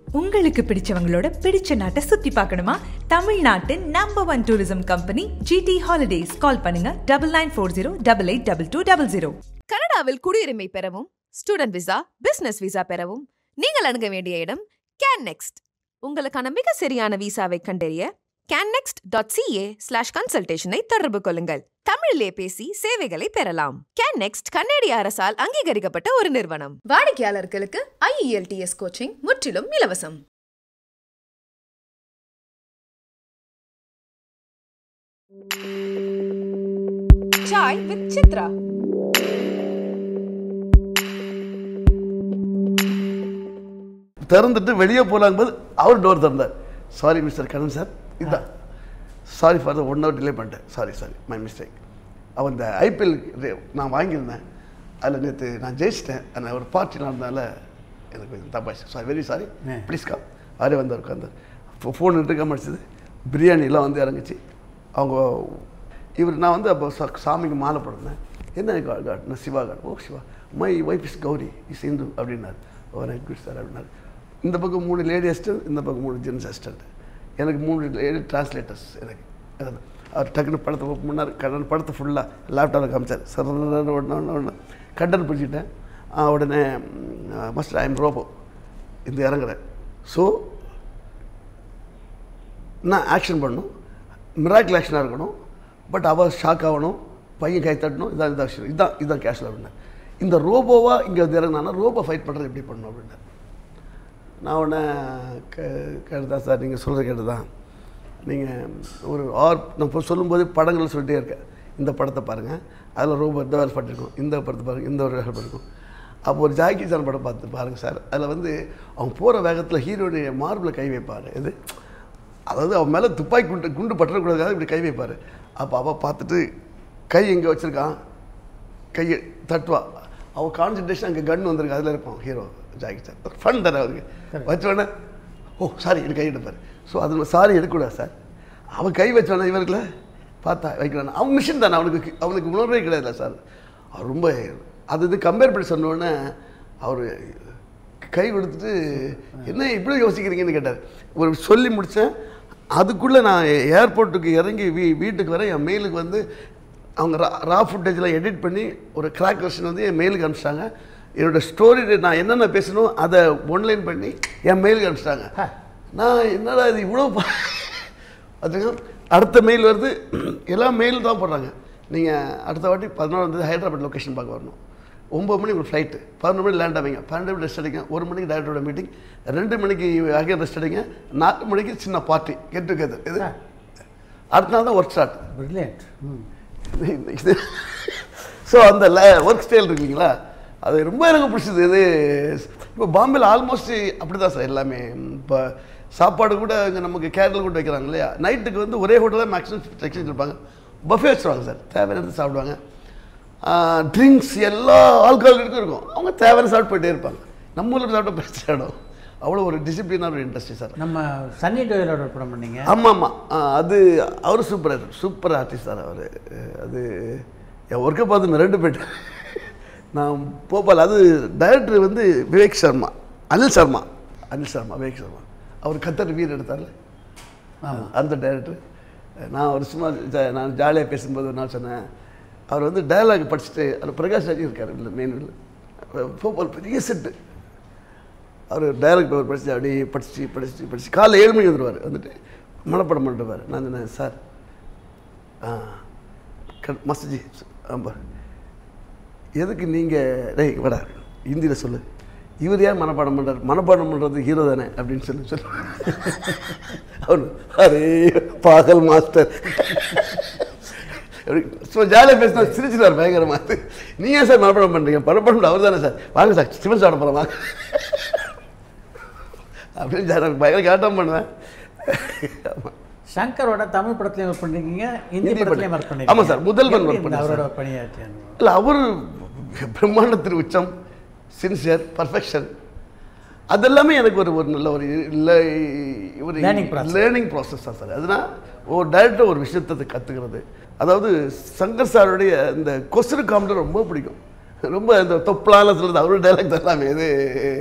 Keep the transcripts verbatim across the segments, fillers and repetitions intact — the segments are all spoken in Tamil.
உங்களுக்கு பிடிச்சவங்களோட பிடிச்ச நாட்டை சுத்தி பார்க்கணுமா? தமிழ்நாட்டின் number one tourism company GT holidays. Call பண்ணுங்க double nine four zero double eight double two double zero. கனடாவில் குடியுரிமை பெறவும், ஸ்டூடெண்ட் விசா, பிசினஸ் விசா பெறவும் நீங்கள் அணுக வேண்டிய இடம் கேன்நெக்ஸ்ட். உங்களுக்கான மிக சரியான விசாவை கண்டறிய கேன்நெக்ஸ்ட் டாட் சிஏ ஸ்லாஷ் கன்சல்டேஷனை தொடர்பு கொள்ளுங்கள். தமிழிலே பேசி சேவைகளை பெறலாம். கேன்நெக்ஸ்ட் கன்னடிய அரசால் அங்கீகரிக்கப்பட்ட ஒரு நிறுவனம். வாடிக்கையாளர்களுக்கு I E L T S coaching முற்றிலும் இலவசம். சாய் வித் சித்ரா. திறந்துட்டு வெளியே போலாங்கும்போது அவர் டோர் திறந்தார். சாரி மிஸ்டர் கண்ணன் சார், இதுதான் sorry for the one hour delay பண்ணிட்டேன், சாரி சாரி மை மிஸ்டேக். அவன் இந்த ஐபிஎல் நான் வாங்கியிருந்தேன், அதில் நேற்று நான் ஜெயிச்சிட்டேன், அந்த ஒரு பார்ட்டி நடந்ததால எனக்கு கொஞ்சம் தப்பாச்சு, sorry very sorry please come. அவரே வந்து உட்காந்தார். ஃபோன் எடுத்துக்க முடிச்சது, பிரியாணிலாம் வந்து இறங்குச்சு. அவங்க இவர் நான் வந்து அப்போ சாமிக்கு மாலை போடுறேன். என்ன காட்? நான் Siva god. Oh Siva, my wife is Gauri is Hindu அப்படின்னாரு. ஓ நைட் குட் சார் அப்படின்னாரு. இந்த பக்கம் மூணு லேடி அசிஸ்டன்ட், இந்த பக்கம் மூணு ஜென்ஸ் அசிஸ்டன்ட், எனக்கு மூணு லேடி டிரான்ஸ்லேட்டர்ஸ். எனக்கு அவர் டக்குன்னு படத்தை முன்னாடி கண்ணன் படத்தை ஃபுல்லாக லேப்டாப்பில் காமிச்சார். சார் ஒன்று ஒன்று கண்டன் பிடிச்சிட்டேன். உடனே மஸ்ட் ஐ எம் ரோபோ இந்த இறங்குறேன். ஸோ நான் ஆக்ஷன் பண்ணணும், மிராக்கிள் ஆக்ஷனாக இருக்கணும், பட் அவள் ஷாக் ஆகணும், பையன் கை தட்டணும். இதான் இதான் ஆக்ஷன், இதுதான் இதுதான் கேஷில் அப்படின்னேன். இந்த ரோபோவாக இங்கே வந்து இறங்கினா ரோபோ ஃபைட் பண்ணுறது எப்படி பண்ணணும் அப்படின்னா நான் உடனே க கேட்டுதான் சார், நீங்கள் சொல்கிற கேட்டு தான். நீங்கள் ஒரு ஆர் நான் இப்போ சொல்லும்போது படங்கள் சொல்லிட்டே இருக்கேன். இந்த படத்தை பாருங்கள், அதில் ரோபோ இந்த வேலை பண்ணிருக்கோம், இந்த படத்தை பாருங்கள், இந்த ஒரு வேலை பண்ணிருக்கோம். அப்போ ஒரு ஜாக்கி சார் படம் பார்த்து பாருங்கள் சார், அதில் வந்து அவன் போகிற வேகத்தில் ஹீரோடைய மார்பில் கை வைப்பார். இது அதாவது அவன் மேலே துப்பாக்கி குண்டு குண்டு பற்றக்கூடாது, இப்படி கை வைப்பார். அப்போ அவள் பார்த்துட்டு கை எங்கே வச்சுருக்கான், கையை தட்டுவா, அவள் கான்சன்ட்ரேஷன் அங்கே கன் வந்திருக்கு, அதில் இருப்பான் ஹீரோ ஜாக்கி சார். ஃபன் தானே அவருக்கு. வச்சோடனே ஓ சாரி இது கை எடுப்பார். ஸோ அது சாரி எடுக்கக்கூடாது சார். அவன் கை வச்சோடனே இவருக்குல பார்த்தா வைக்கிறான். அவன் மிஷின் தானே, அவனுக்கு அவனுக்கு உணர்வே கிடையாது சார். அவர் ரொம்ப அது இது கம்பேர் பண்ணி சொன்னோடனே அவர் கை கொடுத்துட்டு என்ன இப்படி யோசிக்கிறீங்கன்னு கேட்டார். ஒரு சொல்லி முடித்தேன். அதுக்குள்ளே நான் ஏர்போர்ட்டுக்கு இறங்கி வீ வீட்டுக்கு வர என் மெயிலுக்கு வந்து அவங்க ரா ரா ஃபுட்டேஜெலாம் எடிட் பண்ணி ஒரு கிராக் வெர்ஷன் வந்து என் மெயிலுக்கு அனுப்பிச்சிட்டாங்க. என்னோடய ஸ்டோரி நான் என்னென்ன பேசணும் அதை ஒன்லைன் பண்ணி என் மெயிலுக்கு அனுப்பிச்சிட்டாங்க. நான் என்னடா இது இவ்வளோ அதுங்க அடுத்த மெயில் வருது, எல்லாம் மெயில் தான் போடுறாங்க. நீங்கள் அடுத்த வாட்டி பதினோரு வந்து ஹைதராபாத் லொக்கேஷன் பார்க்க வரணும், ஒம்பது மணிக்கு ஒரு ஃப்ளைட்டு, பதினொரு மணி லேண்ட் ஆவீங்க, பன்னெண்டு மணி ரெஸ்ட் அடிங்க, ஒரு மணிக்கு டேரக்டரோட மீட்டிங், ரெண்டு மணிக்கு அகைன் ரெஸ்ட் அடிங்க, நாலு மணிக்கு சின்ன பார்ட்டி கெட் டுகெதர். இது அடுத்த நாள் தான் ஒர்க் ஸ்டார்ட். ஸோ அந்த ஒர்க் ஸ்டைல் இருக்குங்களா, அது ரொம்ப எனக்கு பிடிச்சது. இது இப்போ பாம்பேயில் ஆல்மோஸ்ட் அப்படி தான் சார் எல்லாமே. இப்போ சாப்பாடு கூட இங்கே நமக்கு கேரளில் கூட வைக்கிறாங்க இல்லையா, நைட்டுக்கு வந்து ஒரே ஹோட்டலில் மேக்ஸிமம் செக்ஷன் இருப்பாங்க, பஃபே வச்சுருவாங்க சார், தேவையானது சாப்பிடுவாங்க. ட்ரிங்க்ஸ் எல்லா ஆல்கஹாலுக்கும் இருக்கும், அவங்க தேவையான சாப்பிட்டு போயிட்டே இருப்பாங்க. நம்ம ஊரில் சாப்பிட்ட பிரச்சனை ஆகிடும். அவ்வளோ ஒரு டிசிப்ளினான ஒரு இண்டஸ்ட்ரி சார். நம்ம சன்னி டோயலோட படம் பண்ணீங்க. ஆமாம் ஆமாம், அது அவர் சூப்பர் சூப்பர் ஆர்டிஸ்ட் சார் அவர். அது என் ஒர்க்கை பார்த்து ரெண்டு போய்ட்டு நான் போபால். அது டைரக்டர் வந்து விவேக் சர்மா, அனில் சர்மா அனில் சர்மா விவேக் சர்மா அவர் கத்தர் வீர் எடுத்தார்ல, அந்த டைரக்டர். நான் ஒரு சும்மா நான் ஜாலியாக பேசும்போது ஒரு நாள் சொன்னேன், அவர் வந்து டயலாக் படிச்சுட்டு அவர் பிரகாஷ் ராஜ் இருக்கார் இல்லை மெயின் வீட்டில், போபால் பெரிய செட்டு. அவர் டைரக்டர் அவர் படிச்சு அப்படியே படிச்சு படிச்சு படிச்சு காலைல ஏழு மணி வந்துடுவார். வந்துட்டு மனப்படம் பண்ணிட்டுவார். நான் சொன்னேன் சார் ஆ க மஸ்ஜி ஆமாம், எதுக்கு நீங்கள் டேய் வட ஹிந்தியில் சொல்லு, இவர் ஏன் மனப்பாடம் பண்ணுறாரு, மனப்பாடம் பண்ணுறது ஹீரோ தானே அப்படின்னு சொல்லி சொல்லு. அவர் அரே பாகல் மாஸ்டர் சும்மா ஜாலியாக பேசினா சிரிச்சுட்டார் பயங்கரமாக. நீங்கள் ஏன் சார் மனப்பாடம் பண்ணுறீங்க, மனப்பாடம் அவர் தானே சார், வாங்க சார் சிவன் சாப்பிட போகிறோம் வாங்க அப்படின்னு சார் பயங்கர கேட்டம் பண்ணுவேன். ஆமாம், சங்கரோட தமிழ் படத்துலையும் ஒர்க் பண்ணிருக்கீங்க, ஹிந்தி படத்துலையும் ஒர்க் பண்ணிருக்கீங்க. ஆமாம் சார், முதல்வன் ஒர்க் பண்ணி அவரோட பணியாற்றி. இல்லை அவர் பிரம்மாண்டத்தின் உச்சம், சின்சியர், பர்ஃபெக்ஷன், அதெல்லாமே எனக்கு ஒரு ஒரு நல்ல ஒரு ஒரு லேர்னிங் ப்ராசஸ் தான் சார். அதுதான் ஒரு டைரக்டர் ஒரு விஷயத்தை கற்றுக்கிறது. அதாவது சங்கர் சாருடைய இந்த கொஸ்டின் காமெடி ரொம்ப பிடிக்கும். ரொம்ப இந்த தொப்பலான சொல்கிறது அவரோட டைலாக் தான் எல்லாமே. இது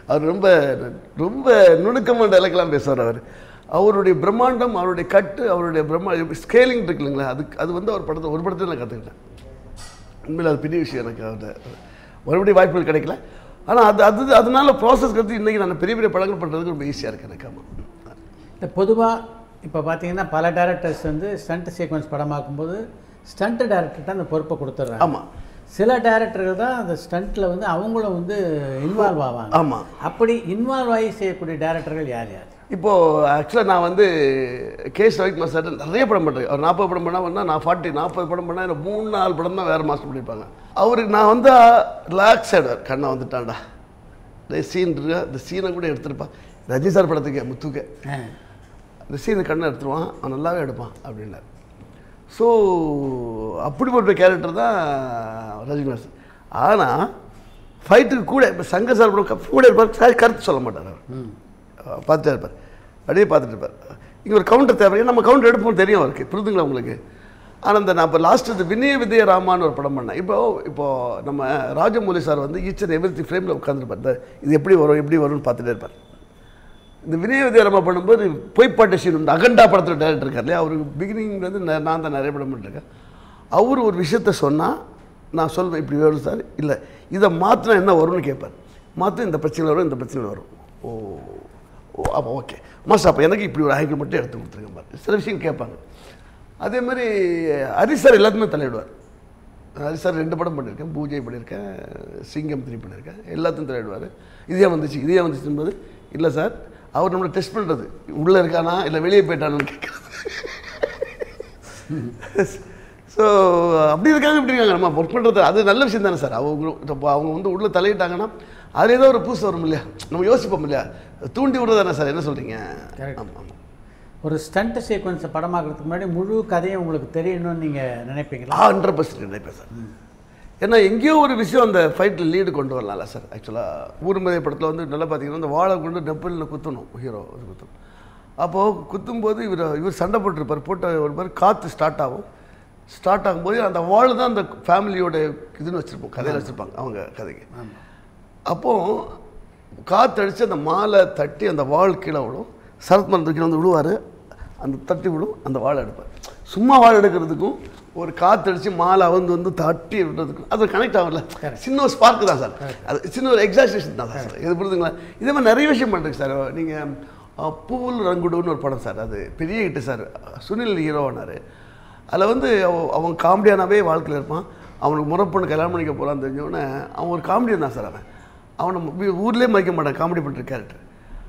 அவர் ரொம்ப ரொம்ப நுணுக்கமான டைலாக்லாம் பேசுவார் அவர். அவருடைய பிரம்மாண்டம், அவருடைய கட்டு, அவருடைய பிரம்மா ஸ்கேலிங் இருக்கு இல்லைங்களா, அதுக்கு அது வந்து அவர் படத்தை ஒரு படத்தில் நான் கற்றுக்கிட்டேன். உண்மையில் அது பெரிய விஷயம் எனக்கு. அவர்கிட்ட மறுபடியும் வாய்ப்புகள் கிடைக்கல. ஆனால் அது அது அதனால ப்ராசஸ் கற்று இன்றைக்கி நான் பெரிய பெரிய படங்கள் பண்ணுறதுக்கு ரொம்ப ஈஸியாக இருக்குது எனக்கு. ஆமாம். இந்த பொதுவாக இப்போ பார்த்தீங்கன்னா பல டேரக்டர்ஸ் வந்து ஸ்டண்ட் சீக்வன்ஸ் படமாக்கும்போது ஸ்டண்ட் டேரக்டர் தான் அந்த பொறுப்பை கொடுத்துட்றாங்க. ஆமாம். சில டேரக்டர்கள் தான் அந்த ஸ்டண்ட்டில் வந்து அவங்களும் வந்து இன்வால்வ் ஆவாங்க. ஆமாம். அப்படி இன்வால்வ் ஆகி செய்யக்கூடிய டேரக்டர்கள் யார் யார்? இப்போது ஆக்சுவலாக நான் வந்து கேஸ் ரவிக்குமார் சார் நிறைய படம் பண்ணுறேன். அவர் நாற்பது படம் பண்ணால் நான் ஃபார்ட்டி நாற்பது படம் பண்ணால் எனக்கு மூணு நாலு படம் தான் வேறு மாஸ்டர் பண்ணியிருப்பாங்க. அவருக்கு நான் வந்து ரிலாக்ஸ் ஆகிடுவார். கண்ணா வந்துட்டான்டா, இந்த சீன் இருக்கா, இந்த சீனை கூட எடுத்துருப்பான். ரஜினி சார் படத்துக்கு முத்துக்க இந்த சீனை கண்ணை எடுத்துருவான், அவன் நல்லாவே எடுப்பான் அப்படின்னார். ஸோ அப்படிப்பட்ட கேரக்டர் தான் ரஜினிகாந்த் சார். ஆனால் ஃபைட்டுக்கு கூட இப்போ சங்கர் சார் படம் கூட இருப்பார், கருத்து சொல்ல மாட்டார். அவர் பார்த்துட்டே இருப்பார், அப்படியே பார்த்துட்டு இருப்பார். இங்கே ஒரு கவுண்டர் தேவை, நம்ம கவுண்டர் எடுப்போம் தெரியும் அவருக்கு, புரிதுங்களா உங்களுக்கு? ஆனால் இந்த நான் இப்போ லாஸ்ட் இந்த வினய விஜய ராமான்னு ஒரு படம் பண்ணேன். இப்போ இப்போது நம்ம ராஜமௌலி சார் வந்து ஈச் அண்ட் எவ்ரி ஃப்ரேமில் உட்காந்துருப்பார். இந்த இது எப்படி வரும் எப்படி வரும்னு பார்த்துட்டே இருப்பார். இந்த வினய விஜய ராமா பண்ணும்போது பொய்ப்பாட்டு சீன் உண்டு. அகண்டா படத்தில் டேரக்டர் இருக்கார் இல்லையா, அவருக்கு பிகினிங்லேருந்து நான் தான் நிறைய படம் பண்ணிருக்கேன். அவர் ஒரு விஷயத்த சொன்னால் நான் சொல்வேன் இப்படி வரும் சார், இல்லை இதை மாற்றினா என்ன வரும்னு கேட்பார். மாற்ற இந்த பிரச்சனை வரும், இந்த பிரச்சனை வரும். ஓ ஓ அப்போ ஓகே மாஸ்டர், அப்போ எனக்கு இப்படி ஒரு ஆங்கிள் மட்டும் எடுத்து கொடுத்துருங்க பாரு. சில விஷயம் கேட்பாங்க. அதே மாதிரி ஹரிஷ் சார் எல்லாத்துமே தலையிடுவார். ஹரிஷ் சார் ரெண்டு படம் பண்ணியிருக்கேன், பூஜை பண்ணியிருக்கேன், சிங்கம் த்ரீ பண்ணியிருக்கேன், எல்லாத்தையும் தலையிடுவார். இதே வந்துச்சு இதே வந்துச்சுன்றது இல்லை சார், அவர் நம்மளை டெஸ்ட் பண்ணுறது உள்ளே இருக்கானா இல்லை வெளியே போயிட்டானு கேட்குறது. ஸோ அப்படி இருக்காங்க இப்படி இருக்காங்க. நம்ம ஒர்க் பண்ணுறது அது நல்ல விஷயம் தானே சார். அவங்க அவங்க வந்து உள்ளே தலையிட்டாங்கன்னா அதில் ஏதோ ஒரு பூசு வரும் இல்லையா, நம்ம யோசிப்போம் இல்லையா, தூண்டி விடுறது தானே சார். என்ன சொல்கிறீங்க? ஆமாம் ஆமாம். ஒரு ஸ்டண்ட் சீக்வன்ஸை படமாக்கிறதுக்கு முன்னாடி முழு கதையும் உங்களுக்கு தெரியணும்னு நீங்கள் நினைப்பீங்களா? ஹண்ட்ரட் பர்சன்ட் நினைப்பேன் சார். ஏன்னா எங்கேயோ ஒரு விஷயம் அந்த ஃபைட்டில் லீடு கொண்டு வரலாம்ல சார். ஆக்சுவலாக ஊர்மதிய படத்தில் வந்து நல்லா பார்த்தீங்கன்னா அந்த வாழை கொண்டு நெப்பலில் குத்தணும், ஹீரோ குத்தணும். அப்போது குத்தும்போது இவர் இவர் சண்டை போட்டுருப்பார். போட்ட ஒரு மாதிரி காற்று ஸ்டார்ட் ஆகும். ஸ்டார்ட் ஆகும்போது அந்த வாழை தான் அந்த ஃபேமிலியோட இதுன்னு வச்சுருப்போம், கதையில் வச்சுருப்பாங்க அவங்க கதைக்கு. அப்போது காற்றடிச்சு அந்த மாலை தட்டி அந்த வாள் கீழே விடும். சரத்மன் கீழே வந்து விடுவார், அந்த தட்டி விடும், அந்த வாழை எடுப்பார். சும்மா வாழை எடுக்கிறதுக்கும் ஒரு காற்றடிச்சு மாலை வந்து வந்து தட்டி விடுறதுக்கும் அது கனெக்ட் ஆகல. சின்ன ஒரு ஸ்பார்க்கு தான் சார், அது சின்ன ஒரு எக்ஸாக்ஷேஷன் தான் சார். இது புரியுதுங்களா? இதே மாதிரி நிறைய விஷயம் பண்ணுறேங்க சார். நீங்கள் பூவில் ரங்குடுன்னு ஒரு படம் சார், அது பெரிய ஹிட்டு சார். சுனில் ஹீரோவானார். அதில் வந்து அவன் காமெடியானாவே வாழ்க்கையில் இருப்பான். அவனுக்கு முறப்பொண்ணு கல்யாணம் பண்ணிக்க போகிறான்னு தெரிஞ்சோடனே அவன் ஒரு காமெடியன் தான் சார். அவன் அவனை ஊர்லேயே மதிக்க மாட்டான், காமெடி பண்ணுற கேரக்டர்.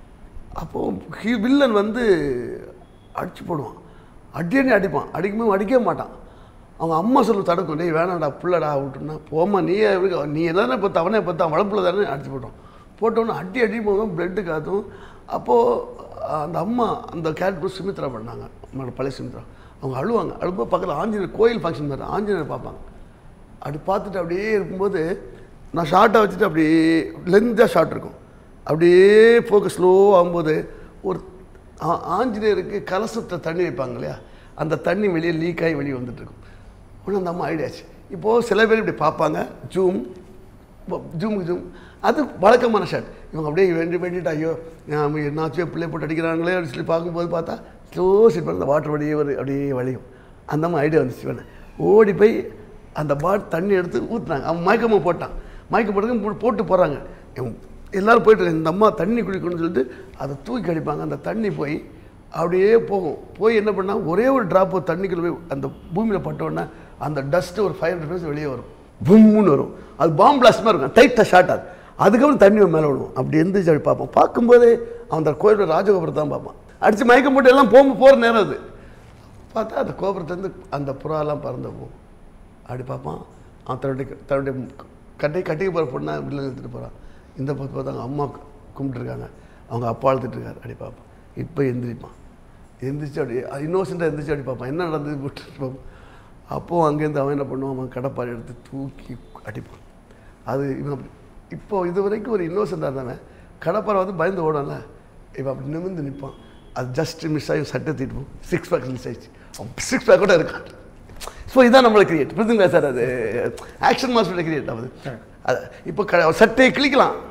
அப்போது ஹீ வில்லன் வந்து அடிச்சு போடுவான், அடியனே அடிப்பான். அடிக்கும்போது அடிக்கவே மாட்டான். அவங்க அம்மா சொல்லு தடுக்கும், நீ வேணாண்டா புள்ளடா விட்டுனா போமா, நீ நீ எல்லாமே பார்த்து அவனே பார்த்து அவன் வளர்ப்புல தானே அடிச்சு போட்டோம். போட்டோன்னு அடி அடி போதும் பிளட்டு காத்தும். அப்போது அந்த அம்மா அந்த கேரக்டர் சுமித்ரா பண்ணாங்க, நம்மளோட பழைய சுமித்ரா. அவங்க அழுவாங்க. அழும்போது பக்கத்தில் ஆஞ்சநேயர் கோயில் ஃபங்க்ஷன் மாதிரி ஆஞ்சநேயர் பார்ப்பாங்க. அப்படி பார்த்துட்டு அப்படியே இருக்கும்போது நான் ஷார்ட்டாக வச்சுட்டு அப்படியே லென்த்தாக ஷார்ட் இருக்கும். அப்படியே ஃபோக்கஸ் ஸ்லோ ஆகும்போது ஒரு ஆஞ்சநேயருக்கு கலசத்தை தண்ணி வைப்பாங்க இல்லையா, அந்த தண்ணி வெளியே லீக் ஆகி வெளியே வந்துட்டுருக்கும். ஒன்று அந்த அம்மா ஐடியாச்சு. இப்போது சில பேர் இப்படி பார்ப்பாங்க, ஜூம் ஜூமுக்கு ஜூம், அது வழக்கமான ஷாட். இவங்க அப்படியே வேண்டி வேண்டிட்டு ஐயோ என்னாச்சும் பிள்ளை போட்டு அடிக்கிறாங்களே அப்படின்னு சொல்லி பார்க்கும்போது பார்த்தா ஸ்லோ ஷீட் பண்ண அந்த வாட்டர் வழியே ஒரு அப்படியே வழியும். அந்த அம்மா ஐடியா வந்துச்சு. வேணேன் ஓடி போய் அந்த பாட் தண்ணி எடுத்து ஊற்றுனாங்க. அவன் மயக்கமாக போட்டான். மயக்கம் போட்டு போட்டு போகிறாங்க. எல்லோரும் போய்ட்டு இந்த அம்மா தண்ணி குடிக்கணும்னு சொல்லிட்டு அதை தூக்கி அடிப்பாங்க. அந்த தண்ணி போய் அப்படியே போகும். போய் என்ன பண்ணால் ஒரே ஒரு ட்ராப்பு தண்ணிக்குள்ள போய் அந்த பூமியில் பட்டோடனே அந்த டஸ்ட்டு ஒரு ஃபைவ் ஹண்ட்ரட் மீட்டர்ஸ் வெளியே வரும், பூம்னு வரும். அது பாம்பு பிளாஸ்ட் மாதிரி இருக்கும், டைட்டாக ஷார்ட் ஆகுது. அதுக்கப்புறம் தண்ணி மேலே விடுவோம். அப்படி எந்திரிச்சு அப்படி பார்ப்போம். பார்க்கும்போதே அவன் அந்த கோயிலோட ராஜகோபுரத்தை தான் பார்ப்பான். அடித்து மயக்கம் போட்டு எல்லாம் போக போகிற நேரம் அது பார்த்தா அந்த கோபுரத்துலேருந்து அந்த புறாலாம் பறந்து போகும். அப்படி பார்ப்பான். அவன் தன்னுடைய தன்னுடைய கட்டி கட்டிக்கு போகிற பொண்ணை வெளியில் எடுத்துகிட்டு போகிறான். இந்த பக்கம் பார்த்தாங்க அம்மா கும்பிட்டுருக்காங்க, அவங்க அப்பா அழுத்துட்ருக்காரு. அப்படி பார்ப்பான். இப்போ எந்திரிப்பான். எந்திரிச்சு அப்படி இன்னோசென்ட்டாக எந்திரிச்சு அப்படி பார்ப்பான், என்ன நடந்தது போட்டு பார்ப்போம். அப்போது அங்கேருந்து அவன் என்ன பண்ணுவான், அவன் கடப்பாறை எடுத்து தூக்கி அடிப்பான். அது இவன் அப்படி இப்போது இது வரைக்கும் ஒரு இன்னோசென்ட்டாக இருந்தவன் கடப்பாறை வந்து பயந்து ஓடல, இப்போ அப்படி நிமிர்ந்து நிற்பான். அது ஜஸ்ட் மிஸ் ஆகி சட்டை தீட்டுவோம், சிக்ஸ் பேக் மிஸ் ஆகிடுச்சு, சிக்ஸ் பேக் கூட இருக்கான். ஸோ இதுதான் நம்மளை கிரியேட் புரிதுங்களா சார்? அது ஆக்ஷன் மாஸ்டரோட கிரியேட் ஆகுது. அது இப்போ க சட்டையை கிளிக்கலாம்,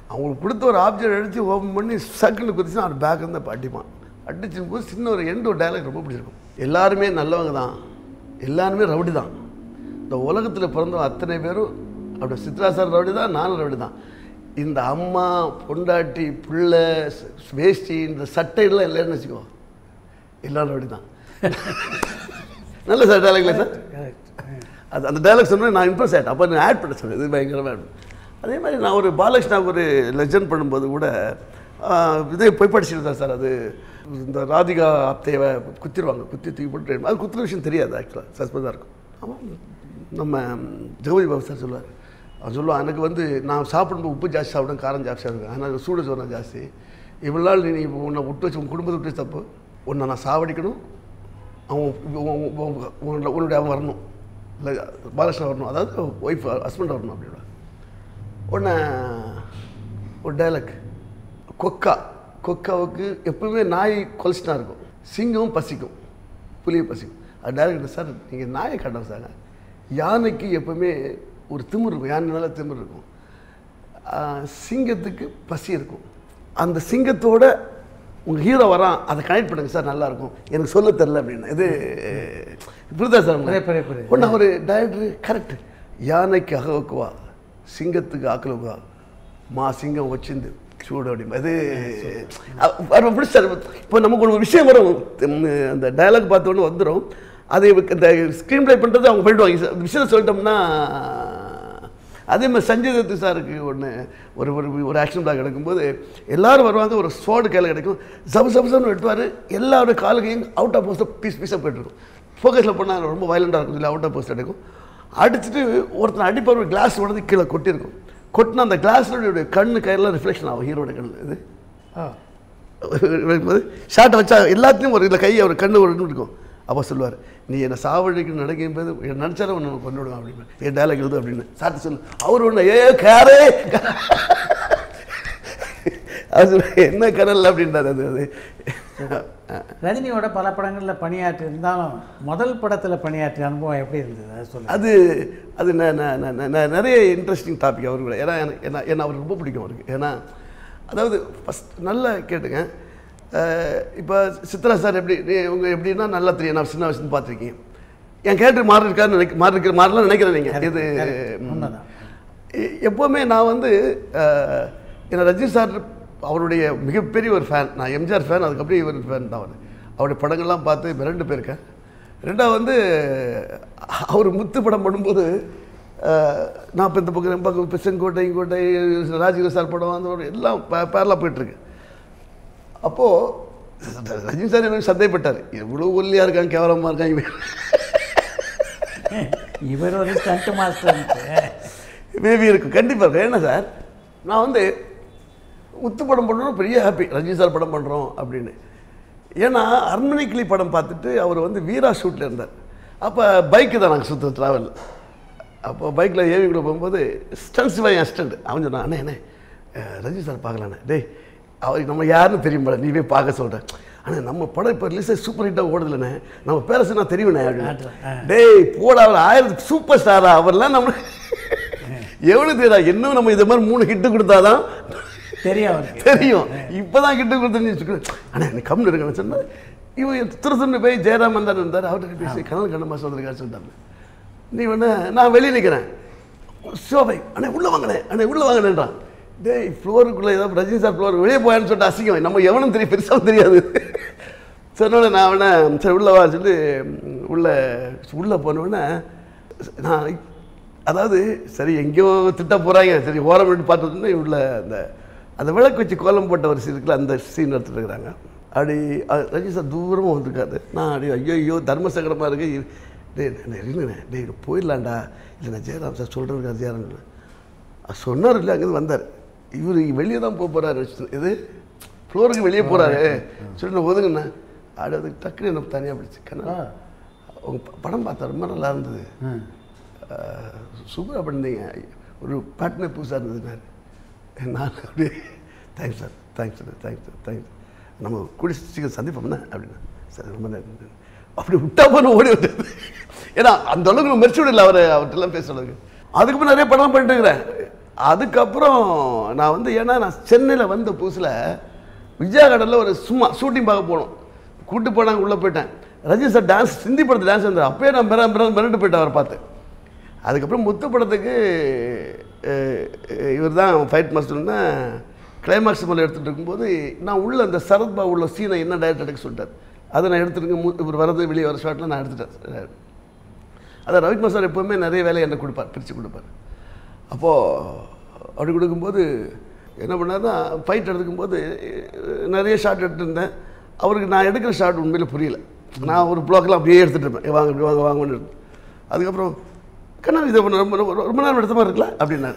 அவங்களுக்கு கொடுத்த ஒரு ஆப்ஜெக்ட் எடுத்து ஓப்பன் பண்ணி சக்குன்னு குதிச்சு அவர் பேக் இருந்தால் அடிப்பான். அடிச்சும் போது சின்ன ஒரு எண்டு ஒரு டைலாக் ரொம்ப பிடிச்சிருக்கும். எல்லாருமே நல்லவங்க தான், எல்லாருமே ரவுடி தான், இந்த உலகத்தில் பிறந்தவங்க அத்தனை பேரும் அப்படி சித்ரா சார் ரவுடி தான், நானும் ரவுடி தான். இந்த அம்மா பொண்டாட்டி பிள்ளை வேஷ்டி இந்த சட்டையெல்லாம் இல்லைன்னு வச்சுக்கோ, எல்லாரும் ரவுடி தான். நல்ல சார் டைலாக்ல சார் அது அந்த டைலாக் சொன்னால் நான் இம்ப்ரெஸ் ஆகிட்டேன். அப்போ நான் ஆட் பண்ண சொன்னேன், இது பயங்கரமாக. அதே மாதிரி நான் ஒரு பாலகிருஷ்ணாவுக்கு ஒரு லெஜண்ட் பண்ணும்போது கூட இதே போய் படிச்சுட்டு சார், அது இந்த ராதிகா ஆப்தேவை குத்திடுவாங்க, குத்தி தூக்கி போட்டு அது குத்துற விஷயம் தெரியாது, ஆக்சுவலாக சஸ்பென்ஸாக இருக்கும். ஆமாம், நம்ம ஜெகவதி பாபு சார் சொல்லுவார், அவன் சொல்லுவான், எனக்கு வந்து நான் சாப்பிடும்போது உப்பு ஜாஸ்தி சாப்பிடும், காரம் ஜாஸ்தியாக இருக்கும், ஆனால் சூடு சோறு ஜாஸ்தி, இவ்வளோ நாள் நீ உன்னை விட்டு வச்சு உன் குடும்பத்தை விட்டு தப்பு, உன்னை நான் சாவடிக்கணும், அவன் உன்னுடைய அவன் வரணும், இல்லை பாலகிருஷ்ணன் வரணும், அதாவது ஒய்ஃப் ஹஸ்பண்ட் வரணும் அப்படின்னா. ஒன்று ஒரு டைலாக், கொக்கா கொக்காவுக்கு எப்பவுமே நாய் கொலைச்சினா இருக்கும், சிங்கம் பசிக்கும், புலியை பசிக்கும். அது டைலாக் சார் நீங்கள் நாயை காட்டணும் சார், யானைக்கு எப்பவுமே ஒரு திமிர் இருக்கும், யானைனால திமிர் இருக்கும், சிங்கத்துக்கு பசி இருக்கும். அந்த சிங்கத்தோட உங்கள் ஹீரோ வரான், அதை கனெக்ட் பண்ணுங்க சார், நல்லாயிருக்கும், எனக்கு சொல்ல தெரில அப்படின்னு. இது புரிதா சார்? ஒன்று ஒரு டைரக்டர் கரெக்டு, யானைக்கு அகவக்குவா, சிங்கத்துக்கு ஆக்கலுக்குவா, மா சிங்கம் வச்சிருந்து சூடு அப்படிமா. அது பிடிச்சார். இப்போ நமக்கு ஒரு விஷயம் வரும், அந்த டைலாக் பார்த்தோன்னு வந்துடும், அது இந்த ஸ்க்ரீன் ப்ளே பண்ணுறது அவங்க பண்ணிடுவாங்க. விஷயத்தை சொல்லிட்டோம்னா அதே மாதிரி சஞ்சய் தத்து சாருக்கு ஒன்று ஒரு ஒரு ஆக்ஷன் பிளாக் எடுக்கும்போது எல்லோரும் வருவாங்க, ஒரு ஸ்வாடு கையில் கிடைக்கும், சபு சபு சபுன்னு வெட்டுவார், எல்லாரோட காலுக்கையும் அவுட் ஆஃப் போஸ்ட்டாக பீஸ் பீஸாக போய்ட்டுருக்கும். ஃபோக்கஸில் பண்ணால் ரொம்ப வயலண்டாக இருக்கும் சொல்லி அவுட் ஆஃப் போஸ்ட் எடுக்கும். அடிச்சுட்டு ஒருத்தனை அடிப்பார், ஒரு கிளாஸ் உடனே கீழே கொட்டியிருக்கும், கொட்டினா அந்த கிளாஸோடைய கண்ணு கையெல்லாம் ரிஃப்ளெக்ஷன் ஆகும் ஹீரோட கண்ணு. இது வைக்கும்போது ஷார்ட்டை வச்சா எல்லாத்தையும் ஒரு இதில் கை அவர் கண்ணு ஒரு இருக்கும். அப்போ சொல்லுவார், நீ என்னை சாவடிக்கு நடக்கும் போது நினச்சாலும் ஒன்று கொண்டு விடுவான் அப்படின்னு, என் டைலாக் எழுது அப்படின்னு சார்ட்டு சொல்லு. அவர் ஒன்று ஏ காரே அது என்ன கடல் அப்படின்றார். அது அது ரஜினியோட பல படங்களில் பணியாற்றி இருந்தாலும் முதல் படத்தில் பணியாற்றிய அனுபவம் எப்படி இருந்தது அது சொல்லுங்கள். அது அது நான் நிறைய இன்ட்ரெஸ்டிங் டாபிக் அவரு கூட, ஏன்னா எனக்கு என்ன என்ன அவருக்கு ரொம்ப பிடிக்கும் அவருக்கு. ஏன்னா அதாவது ஃபஸ்ட் நல்லா கேட்டுங்க, இப்போ சித்ரா சார் எப்படி உங்கள் எப்படின்னா நல்லா தெரியும், நான் சின்ன வயசுன்னு பார்த்துருக்கீங்க, என் கேரக்டர் மாறி இருக்காருன்னு நினைக்க மாறி இருக்கிற மாதிரிலாம் நினைக்கிறேன் நீங்கள். இது எப்போவுமே நான் வந்து என்ன ரஜினி சார் அவருடைய மிகப்பெரிய ஒரு ஃபேன், நான் எம்ஜிஆர் ஃபேன், அதுக்கப்புறம் இவர் ஃபேன் தான். அவர் அவருடைய படங்கள்லாம் பார்த்து மிரண்டு போயிருக்கேன். ரெண்டாவது வந்து அவர் முத்து படம் பண்ணும்போது நான் இப்போ இந்த பக்கம் பக்கம் இப்போ செங்கோட்டை இங்கோட்டை ராஜகிரி சார் படம் அந்த ஒரு எல்லாம் பே பேரலாக போயிட்டுருக்கு. அப்போது ரஜினி சார் எனக்கு சந்தேகப்பட்டார், எவ்வளோ ஒல்லியாக இருக்காங்க, கேவலமாக இருக்காங்க, இவர் ஒரு ஸ்டண்ட் மாஸ்டர் மேபி இருக்கும், கண்டிப்பாக இருக்கும். ஏன்னா சார் நான் வந்து முத்து படம் பண்ணுறோம், பெரிய ஹாப்பி ரஜினி சார் படம் பண்ணுறோம் அப்படின்னு. ஏன்னா அரண்மனைக்கிளி படம் பார்த்துட்டு அவர் வந்து வீரா ஷூட்டில் இருந்தார். அப்போ பைக்கு தான் நாங்கள் சுற்ற ட்ராவல். அப்போ பைக்கில் ஏவி கூட போகும்போது ஸ்டன்ஸ் பை அஸ்டண்ட் அவன் சொன்னான், அண்ணே அண்ணே ரஜினி சார் பார்க்கலாண்ணே, டேய் அவருக்கு நம்ம யாருன்னு தெரியும் படம், நீ போய் பார்க்க சொல்கிறேன். ஆனால் நம்ம படம் இப்போ ரிலீஸ் சூப்பர் ஹிட்டாக ஓடுதில்லண்ணே, நம்ம பேரஸ் நான் தெரியுண்ணே அப்படின்னு. டேய் போட அவர் ஆயிரத்து சூப்பர் ஸ்டாரா, அவர்லாம் நம்ம எவ்வளோ தெரியா, இன்னும் நம்ம இதை மாதிரி மூணு ஹிட்டு கொடுத்தாதான் தெரியும் தெரியும். இப்போதான் கிட்ட கொடுத்துன்னு வச்சுக்கோங்க. ஆனால் எனக்கு கம்னு இருக்குன்னு சொன்னால் இவன் திருத்துன்னு போய் ஜெயராம் வந்தார் இருந்தார், அவர்கிட்ட பேசி கனல் கண்ணன் மாதம் வந்திருக்காரு சொல்லிட்டாங்க. நீ வேணா நான் வெளியே நிற்கிறேன், சோபை அண்ணே உள்ளே வாங்கினேன், அண்ணே உள்ளே வாங்கினேன்றான். டேய் ஃப்ளோருக்குள்ளே ஏதாவது ரஜினி சார் ஃப்ளோர் வெளியே போயான்னு சொல்லிட்டு அசிங்கம், நம்ம எவனும் தெரியும், பெருசாக தெரியாது. சொன்னோட நான் வேணா சரி உள்ளே வா சொல்லி உள்ளே உள்ளே போனோடனே நான் அதாவது சரி எங்கேயோ திட்ட போகிறாங்க, சரி ஓரம் விட்டு பார்த்துட்டு உள்ள அந்த அந்த விளக்கு வச்சு கோலம் போட்ட ஒரு சீன் இருக்குல்ல, அந்த சீன் எடுத்துகிட்டு இருக்கிறாங்க. அப்படி ரஜினி சார் தூரமாக வந்துருக்காரு. நான் அப்படி ஐயோ ஐயோ தர்ம சங்கடமாக இருக்குது, டே இருங்கண்ணே டே போயிடலாண்டா, இல்லை நான் ஜெயராம் சார் சொல்கிறதுக்காரு ஜெயராம் சொன்னார் இல்லை, அங்கேருந்து வந்தார். இவர் வெளியே தான் போக போகிறாரு, இது ஃப்ளோருக்கு வெளியே போகிறாரு சொல்லி ஒதுங்கண்ணா. அப்படி அதுக்கு டக்குன்னு எனக்கு தனியாக பிடிச்சி, கண்ணா உங்கள் படம் பார்த்தா ரொம்ப நல்லா இருந்தது, சூப்பராக பண்ணிருந்தீங்க, ஒரு பாட்னர் புதுசாக இருந்ததுனாரு. நான் அப்படியே thanks sir thanks sir thanks sir thanks நம்ம கூடி சீக்கிரம் சந்திப்போம்னா அப்படின்னா சார் ரொம்ப நேரம் அப்படி விட்டா போன ஓடி வந்தது. ஏன்னா அந்த அளவுக்கு நம்ம மெரிச்சு விடல அவர் அவர்கிட்டலாம் பேசுறதுக்கு. அதுக்கப்புறம் நிறைய படம் பண்ணிட்டு இருக்கிறேன். அதுக்கப்புறம் நான் வந்து ஏன்னா நான் சென்னையில் வந்த புதுசில் விஜயா கடலில் ஒரு சும்மா ஷூட்டிங் பார்க்க போனோம். கூப்பிட்டு போனாங்க, உள்ளே போயிட்டேன். ரஜினி சார் டான்ஸ் ஹிந்தி படத்து டான்ஸ் வந்தார். அப்போயே நான் மிர மிர மிரண்டு போயிட்டேன் அவரை பார்த்து. அதுக்கப்புறம் முத்து படத்துக்கு இவர் தான் ஃபைட் மாஸ்டர்னா கிளைமாக்ஸ் மேலே எடுத்துகிட்டு இருக்கும்போது நான் உள்ள அந்த சரத்பா உள்ள சீனை என்ன டைரக்ட் எடுக்க சொல்லிட்டார். அதை நான் எடுத்துருக்கேன். இவர் வரது வெளியே வர ஷாட்டில் நான் எடுத்துட்டேன். அதான் ரவிக்குமார் சார் எப்போவுமே நிறைய வேலையை என்ன கொடுப்பார், பிரித்து கொடுப்பார். அப்போது அப்படி கொடுக்கும்போது என்ன பண்ணார்னா ஃபைட் எடுக்கும்போது நிறைய ஷாட் எடுத்துருந்தேன். அவருக்கு நான் எடுக்கிற ஷாட் உண்மையில் புரியல. நான் ஒரு ப்ளாக்கெலாம் அப்படியே எடுத்துகிட்டு இருப்பேன், வாங்க இப்படி வாங்க வாங்கன்னு. அதுக்கப்புறம் கண்ணா இதை ரொம்ப ரொம்ப நேரம் எடுத்த மாதிரி இருக்கலாம் அப்படின்னாரு.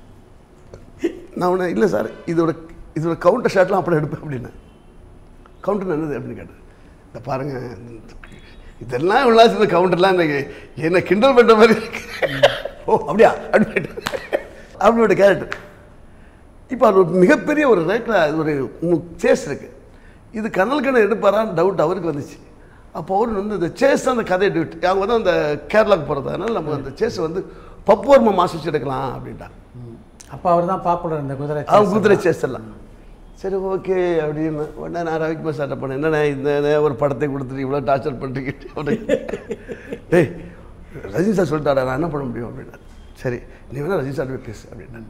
நான் ஒன்று இல்லை சார், இதோட இதோட கவுண்டர் ஷாட்லாம் அப்படி எடுப்பேன் அப்படின்னேன். கவுண்டர் என்னது அப்படின்னு கேட்டேன். இந்த பாருங்கள், இதெல்லாம் இவ்வளோ இந்த கவுண்டர்லாம் எனக்கு என்ன கிண்டல் பண்ணுற மாதிரி இருக்கு. ஓ அப்படியா அப்படின்னு அப்படியோட கேரக்டர். இப்போ அது ஒரு மிகப்பெரிய ஒரு ரேட்டில் ஒரு சேஸ் இருக்குது. இது கனல் கண்ணன் எடுப்பாரான்னு டவுட் அவருக்கு வந்துச்சு. அப்போ அவர் வந்து இந்த சேஸ் தான் அந்த கதையை டியூட் அவங்க வந்து அந்த கேரளாவுக்கு போகிறதுனால நம்ம அந்த சேஸ் வந்து பப்புவர்மா மாஸ்டர் எடுக்கலாம் அப்படின்ட்டாங்க. அப்போ அவர் தான் பாப்புலர் இந்த குதிரை அவங்க குதிரை சேஸ் எல்லாம். சரி ஓகே அப்படின்னு உடனே நான் ரவிக்குமார் சார்ட்ட பண்ணேன். என்னண்ணே இந்த ஒரு படத்தை கொடுத்துட்டு இவ்வளோ டார்ச்சர் பண்ணுறீங்க அப்படின்னு. டேய் ரஜினி சார் சொல்லிட்டாரா, நான் என்ன பண்ண முடியும் அப்படின்னா. சரி நீ வேணா ரஜினி சார் போய் பேசு அப்படின்னா.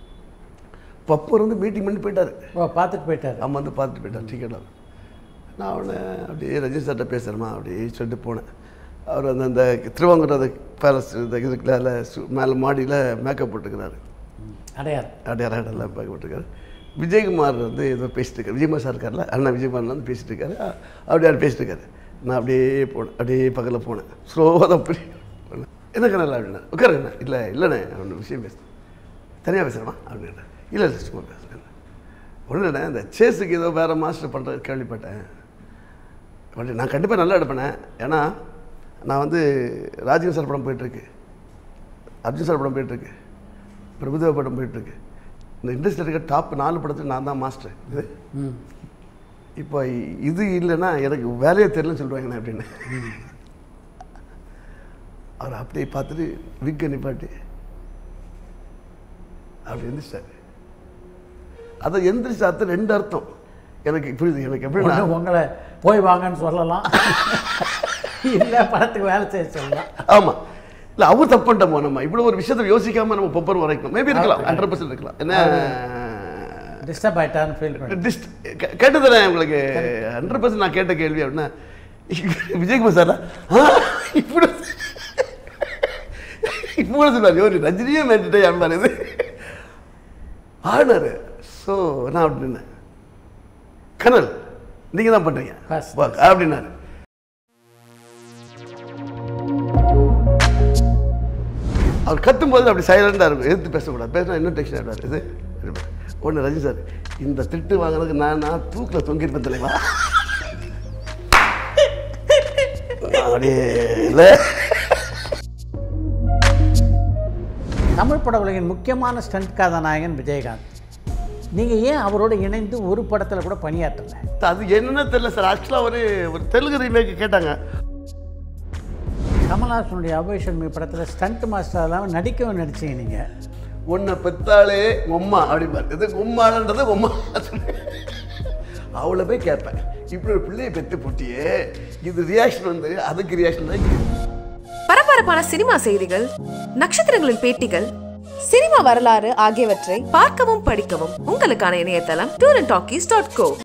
பப்பர் வந்து மீட்டிங் பண்ணி போயிட்டார். ஓ பார்த்துட்டு போயிட்டார். அம்மா வந்து பார்த்துட்டு போயிட்டார் டிக்கெட்டாக. நான் அவனை அப்படியே ரஜினி சார்கிட்ட பேசுகிறேம்மா அப்படியே சொல்லிட்டு போனேன். அவர் வந்து அந்த திருவாங்கூர் அந்த பேலஸ் இந்த இதுக்குள்ள மேலே மாடியில் மேக்கப் போட்டுக்கிறாரு. அடையார் அடையார் எல்லாம் மேக்கப் போட்டுருக்காரு. விஜயகுமார் வந்து ஏதோ பேசிட்டு இருக்காரு. விஜயகுமார் சார் இருக்கார்ல, அண்ணா விஜயகுமார் வந்து பேசிட்டு இருக்காரு. அப்படி யார் பேசிட்டு இருக்காரு. நான் அப்படியே போனேன், அப்படியே பக்கத்தில் போனேன். ஸ்லோவாக தான் அப்படி என்ன கண்ணல அப்படின்னா உட்காருங்கண்ணா. இல்லை இல்லைண்ணே ஒன்று விஷயம் பேசுகிறேன், தனியாக பேசுகிறேம்மா அப்படின்னா. இல்லை இல்லை சும்மா பேசுகிறேன். ஒன்றும் இல்லைண்ணே இந்த சேஸுக்கு ஏதோ வேறு மாஸ்டர் பண்ணுறது கேள்விப்பட்டேன். அப்படி நான் கண்டிப்பாக நல்லா எடுப்பேனே. ஏன்னா நான் வந்து ராஜினி சார் படம் போயிட்டுருக்கு, அர்ஜுன் சார் படம் போயிட்டுருக்கு, பிரபுதேவ படம் போயிட்டுருக்கு. இந்த இண்டஸ்ட்ரியில் இருக்க டாப் நாலு படத்துக்கு நான் தான் மாஸ்டர். இது இப்போ இது இல்லைன்னா எனக்கு வேலையே தெரியலன்னு சொல்லுவாங்கண்ணே அப்படின்னு. அவர் அப்படியே பார்த்துட்டு விக்க நிப்பாட்டி அப்படி எந்திரிச்சார். அதை எந்திரிச்ச அர்த்தம் ரெண்டு அர்த்தம் எனக்கு புரியுது. எனக்கு எப்படி உங்களை போய் வாங்கன்னு சொல்லலாம், இல்லை படத்துக்கு வேலை செய்ய சொல்லலாம். ஆமாம் இல்லை அவர் தப்பு பண்ணிட்டோமோ. நம்ம இவ்வளோ ஒரு விஷயத்தை யோசிக்காமல் நம்ம பொப்பர் வரைக்கணும். மேபி இருக்கலாம், ஹண்ட்ரட் பர்சன்ட் இருக்கலாம். என்ன டிஸ்டர்ப் ஆகிட்டான்னு ஃபீல் பண்ணி டிஸ்ட் கேட்டதுனே உங்களுக்கு ஹண்ட்ரட் பர்சன்ட் நான் கேட்ட கேள்வி அப்படின்னா விஜயகுமார் சார் இப்படி இப்போ சொன்னார் ஒரு ரஜினியே மேட்டுட்டே ஆனார் இது ஆனார். ஸோ நான் அப்படின்னேன் கனல் நீங்கள் தான் பண்ணுறீங்க அப்படின்னாரு. அவர் கத்தும்போது அப்படி சைலண்டாக இருக்கும், எதிர்த்து பேசக்கூடாது. பேசினா இன்னும் டென்ஷன் ஆகிடுவார். இது ஒன்று ரஜினி சார் இந்த திட்டு வாங்குறதுக்கு நான் நான் தூக்கில் தொங்கிருப்பேன் தலைவா அப்படியே இல்லை. தமிழ் பட உலகின் முக்கியமான ஸ்டண்ட் கதாநாயகன் விஜயகாந்த். நீங்கள் ஏன் அவரோட இணைந்து ஒரு படத்தில் கூட பணியாற்றலை? அது என்னன்னு தெரியல சார். ஆக்சுவலாக ஒரு ஒரு தெலுங்கு ரீமேக்கு கேட்டாங்க. கமல்ஹாசனுடைய அபேஷன் படத்தில் ஸ்டண்ட் மாஸ்டர் இல்லாமல் நடிக்கவும் நடிச்சிங்க நீங்கள். ஒன்றை பெத்தாலே உம்மா அப்படிம்பார். இது உம்மானன்றது உம்மா அவளை போய் கேட்பேன், இப்படி ஒரு பிள்ளையை பெற்று போட்டியே, இது ரியாக்ஷன் வந்து அதுக்கு ரியாக்ஷன் தான். பரபரப்பான சினிமா செய்திகள், நட்சத்திரங்களின் பேட்டிகள், சினிமா வரலாறு ஆகியவற்றை பார்க்கவும் படிக்கவும் உங்களுக்கான இணையதளம் tour and talkies dot go.